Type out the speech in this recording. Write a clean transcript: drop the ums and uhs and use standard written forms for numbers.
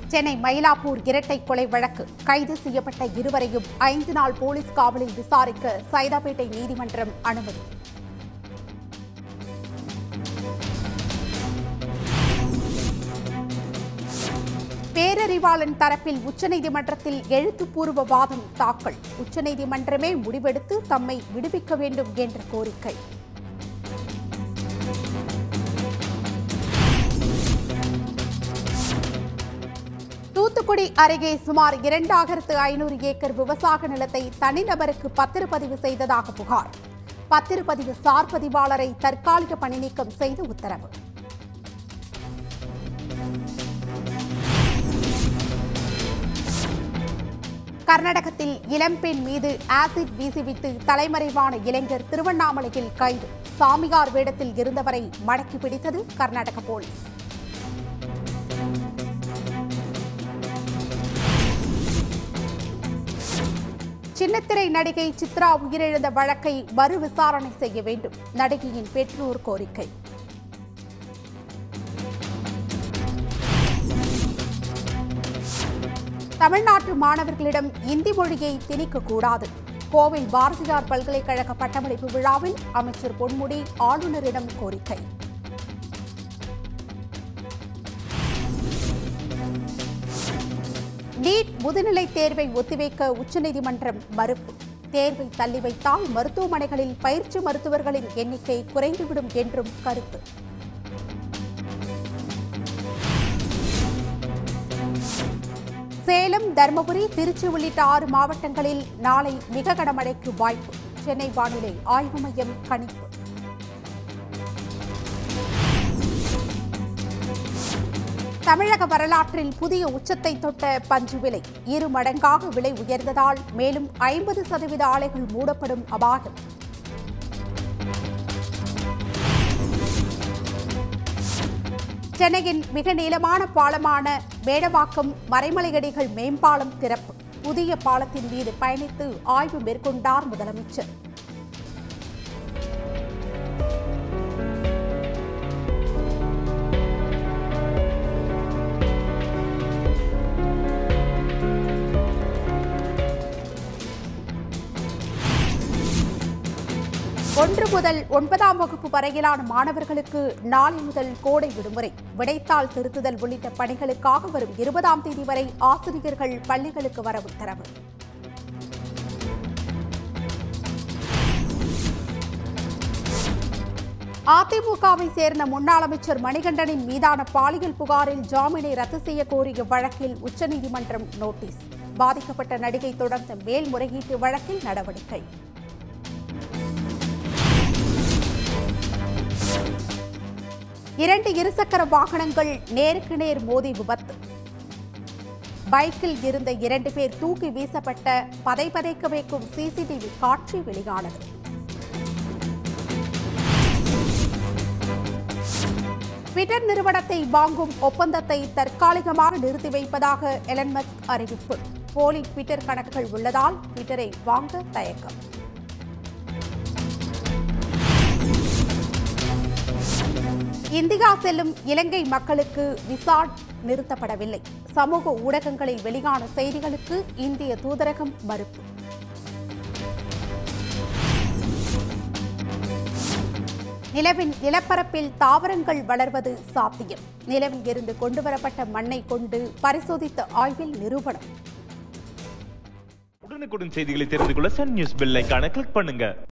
சென்னை மயிலாப்பூர் இரட்டை கொலை வழக்கு கைது செய்யப்பட்ட இருவரையும் 5 நாள் போலீஸ் காவலில் விசாரிக்க சைதாப்பேட்டை நீதிமன்றம் அனுமதி. பேரறிவாளன் தரப்பில் உச்சநீதிமன்றத்தில் எழுத்துப்பூர்வ வாதம் தாக்கல். உச்சநீதிமன்றமே முடிவெடுத்து தம்மை விடுவிக்க வேண்டும் என்ற கோரிக்கை. தூத்துக்குடி அருகே சுமார் 2500 ஏக்கர் விவசாய நிலத்தை தனிநபருக்கு பத்திரப்பதிவு செய்ததாக புகார். பத்திரப்பதிவு சார் பதிவாளரை தற்காலிக பணிநீக்கம் செய்து உத்தரவு. கர்நாடகத்தில் இளம்பெண் மீது ஆசிட் வீசிவிட்டு தலைமறைவான இளைஞர் திருவண்ணாமலையில் கைது. சாமியார் வேடத்தில் இருந்தவரை மடக்கி பிடித்தது கர்நாடக போலீஸ். சின்னத்திரை நடிகை சித்ரா உயிரிழந்த வழக்கை மறு விசாரணை செய்ய வேண்டும். நடிகையின் பெற்றோர் கோரிக்கை. தமிழ்நாட்டு மாணவர்களிடம் இந்தி மொழியை திணிக்கக்கூடாது. கோவை பாரதியார் பல்கலைக்கழக பட்டமளிப்பு விழாவில் அமைச்சர் பொன்முடி ஆளுநரிடம் கோரிக்கை. நீட் முதுநிலை தேர்வை ஒத்திவைக்க உச்சநீதிமன்றம் மறுப்பு. தேர்வை தள்ளி வைத்தால் மருத்துவமனைகளில் பயிற்சி மருத்துவர்களின் எண்ணிக்கை குறைந்துவிடும் என்றும் கருத்து. சேலம், தருமபுரி, திருச்சி உள்ளிட்ட 6 மாவட்டங்களில் நாளை மிக கனமழைக்கு வாய்ப்பு. சென்னை வானிலை ஆய்வு மையம் கணிப்பு. தமிழக வரலாற்றில் புதிய உச்சத்தை தொட்ட பஞ்சு விலை 2 மடங்காக விலை உயர்ந்ததால் மேலும் 50% ஆலைகள் மூடப்படும் அபாயம். சென்னையின் மிக நீளமான பாலமான மேடவாக்கம் மறைமலையடிகள் மேம்பாலம் திறப்பு. புதிய பாலத்தின் மீது பயணித்து ஆய்வு மேற்கொண்டார் முதலமைச்சர். ஒன்று முதல் 9ஆம் வகுப்பு வரையிலான மாணவர்களுக்கு நாளை முதல் கோடை விடுமுறை. விடைத்தாள் திருத்துதல் உள்ளிட்ட பணிகளுக்காக வரும் 20ஆம் தேதி வரை ஆசிரியர்கள் பள்ளிகளுக்கு வர உத்தரவு. அதிமுகவை சேர்ந்த முன்னாள் அமைச்சர் மணிகண்டனின் மீதான பாலியல் புகாரில் ஜாமீனை ரத்து செய்ய கோரிய வழக்கில் உச்சநீதிமன்றம் நோட்டீஸ். பாதிக்கப்பட்ட நடிகை தொடர்ந்த மேல்முறையீட்டு வழக்கில் நடவடிக்கை. இரண்டு இருசக்கர வாகனங்கள் நேருக்கு நேர் மோதி விபத்து. பைக்கில் இருந்த 2 பேர் தூக்கி வீசப்பட்ட பதைபதைக்க வைக்கும் சிசிடிவி காட்சி வெளியானது. ட்விட்டர் நிறுவனத்தை வாங்கும் ஒப்பந்தத்தை தற்காலிகமாக நிறுத்தி வைப்பதாக எலன் மஸ்க் அறிவிப்பு. போலி ட்விட்டர் கணக்குகள் உள்ளதால் ட்விட்டரை வாங்க தயக்கம். இந்தியா செல்லும் இலங்கை மக்களுக்கு விசா நிறுத்தப்படவில்லை. சமூக ஊடகங்களில் வெளியான செய்திகளுக்கு இந்திய தூதரகம் மறுப்பு. நிலவின் நிலப்பரப்பில் தாவரங்கள் வளர்வது சாத்தியம். நிலவில் இருந்து கொண்டுவரப்பட்ட மண்ணை கொண்டு பரிசோதித்த ஆய்வில் நிரூபணம். உடனுக்குடன் செய்திகளை தெரிந்து கொள்ள சன் நியூஸ் பெல் ஐகானை கிளிக் பண்ணுங்க.